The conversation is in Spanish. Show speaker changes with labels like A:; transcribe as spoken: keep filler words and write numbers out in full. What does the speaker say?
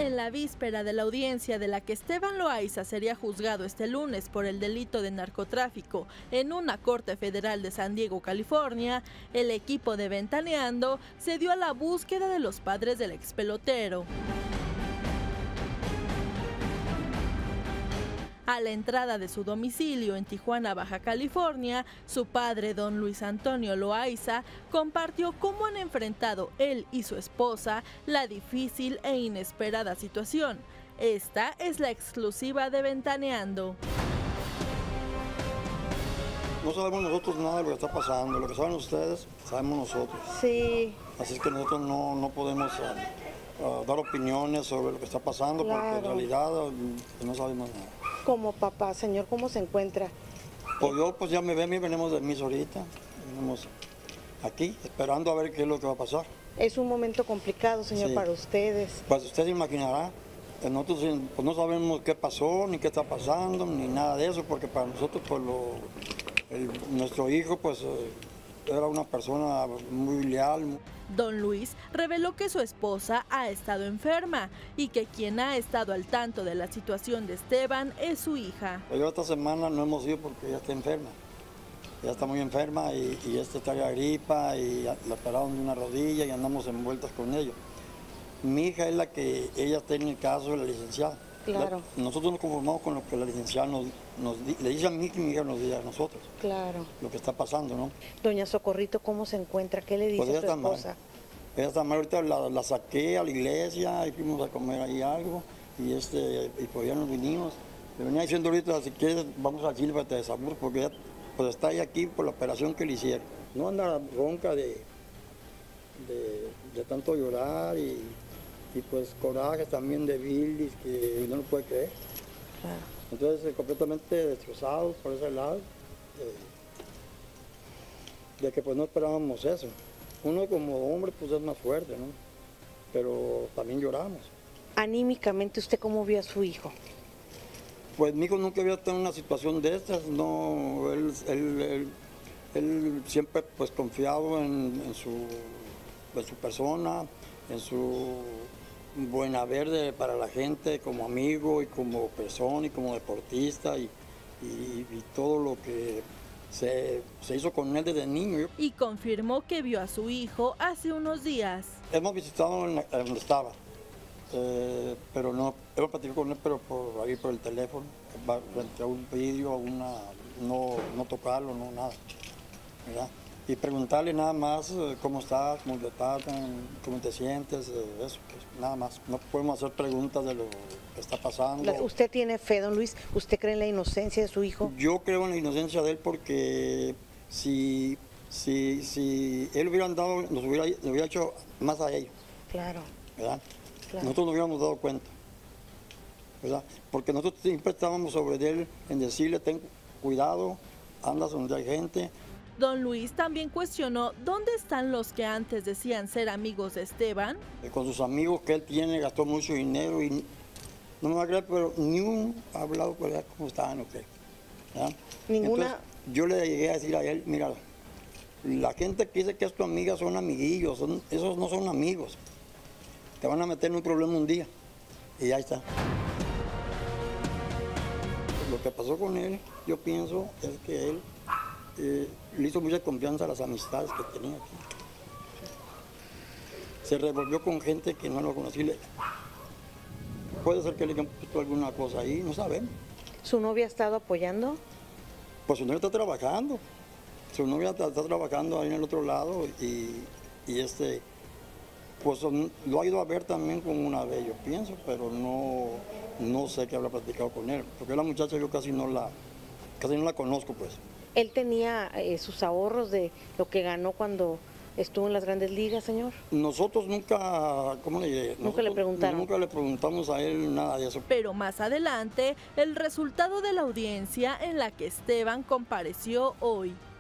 A: En la víspera de la audiencia de la que Esteban Loaiza sería juzgado este lunes por el delito de narcotráfico en una corte federal de San Diego, California, el equipo de Ventaneando se dio a la búsqueda de los padres del expelotero. A la entrada de su domicilio en Tijuana, Baja California, su padre, don Luis Antonio Loaiza, compartió cómo han enfrentado él y su esposa la difícil e inesperada situación. Esta es la exclusiva de Ventaneando.
B: No sabemos nosotros nada de lo que está pasando, lo que saben ustedes, sabemos nosotros.
C: Sí.
B: Así es que nosotros no, no podemos uh, uh, dar opiniones sobre lo que está pasando,
C: Claro.
B: porque en realidad uh, no sabemos nada.
C: Como papá, señor, ¿cómo se encuentra?
B: Pues yo, pues ya me ven, venimos de misa ahorita, venimos aquí esperando a ver qué es lo que va a pasar.
C: Es un momento complicado, señor,
B: Sí.
C: para ustedes.
B: Pues usted se imaginará, que nosotros pues, no sabemos qué pasó, ni qué está pasando, ni nada de eso, porque para nosotros, pues lo, el, nuestro hijo, pues era una persona muy leal.
A: Don Luis reveló que su esposa ha estado enferma y que quien ha estado al tanto de la situación de Esteban es su hija.
B: Yo esta semana no hemos ido porque ella está enferma. Ella está muy enferma y, y este está la gripa y la operaron de una rodilla y andamos envueltas con ello. Mi hija es la que ella está en el caso de la licenciada.
C: Claro.
B: La, nosotros nos conformamos con lo que la licenciada nos, nos le dice a mí que mi hija nos diga a nosotros.
C: Claro.
B: Lo que está pasando, ¿no?
C: Doña Socorrito, ¿cómo se encuentra? ¿Qué le dice
B: Pues ella
C: a su
B: está mal.
C: esposa?
B: Ella está mal, ahorita la, la saqué a la iglesia y fuimos a comer ahí algo y, este, y pues ya nos vinimos. Le venía diciendo ahorita, si quieres, vamos al Silva de Sabor, porque ella pues, está ahí aquí por la operación que le hicieron. No anda ronca de, de, de tanto llorar y, y pues coraje también de bilis que no lo puede creer.
C: Claro.
B: Entonces, completamente destrozados por ese lado, de, de que pues no esperábamos eso. Uno como hombre pues es más fuerte, ¿no? Pero también lloramos.
C: Anímicamente, ¿usted cómo vio a su hijo?
B: Pues mi hijo nunca había tenido una situación de estas, no, él, él, él, él siempre pues confiado en, en, su, en su persona, en su buen haber de, para la gente como amigo y como persona y como deportista y, y, y todo lo que se, se hizo con él desde niño.
A: Y confirmó que vio a su hijo hace unos días.
B: Hemos visitado en la, donde estaba, eh, pero no, hemos platicado con él, pero por ahí por el teléfono, frente a un vidrio, una, no, no tocarlo, no nada, ¿verdad? Y preguntarle nada más eh, cómo estás, cómo te tratan, cómo te sientes, eh, eso, pues, nada más. No podemos hacer preguntas de lo que está pasando.
C: ¿Usted tiene fe, don Luis? ¿Usted cree en la inocencia de su hijo?
B: Yo creo en la inocencia de él porque si, si, si él hubiera andado, nos hubiera, nos hubiera hecho más a ellos.
C: Claro.
B: ¿Verdad?
C: Claro.
B: Nosotros nos hubiéramos dado cuenta, ¿verdad? Porque nosotros siempre estábamos sobre él en decirle, ten cuidado, andas donde hay gente.
A: Don Luis también cuestionó dónde están los que antes decían ser amigos de Esteban.
B: Con sus amigos que él tiene, gastó mucho dinero y no me va a creer, pero ni uno ha hablado por allá cómo estaban o qué. ¿Verdad?
C: Ninguna.
B: Entonces, yo le llegué a decir a él, mira, la gente que dice que es tu amiga son amiguillos, son, esos no son amigos. Te van a meter en un problema un día y ya está. Lo que pasó con él, yo pienso, es que él eh, le hizo mucha confianza a las amistades que tenía aquí. Se revolvió con gente que no lo conocía. Puede ser que le hayan puesto alguna cosa ahí, no sabemos.
C: ¿Su novia ha estado apoyando?
B: Pues su novia está trabajando. Su novia está, está trabajando ahí en el otro lado y, y este, pues lo ha ido a ver también con una vez, yo pienso, pero no, no sé qué habrá platicado con él, porque la muchacha yo casi no la, casi no la conozco, pues.
C: ¿Él tenía eh, sus ahorros de lo que ganó cuando estuvo en las Grandes Ligas, señor?
B: Nosotros nunca, ¿cómo le diré?
C: Nunca
B: Nosotros
C: le preguntaron.
B: Nunca le preguntamos a él nada de eso.
A: Pero más adelante, el resultado de la audiencia en la que Esteban compareció hoy.